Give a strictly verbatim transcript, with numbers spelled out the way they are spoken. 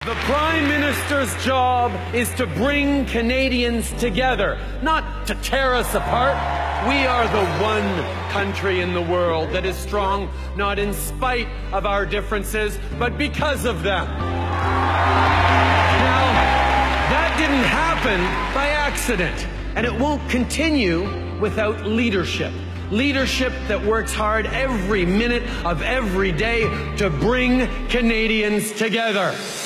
The Prime Minister's job is to bring Canadians together, not to tear us apart. We are the one country in the world that is strong, not in spite of our differences, but because of them. Now, that didn't happen by accident, and it won't continue without leadership. Leadership that works hard every minute of every day to bring Canadians together.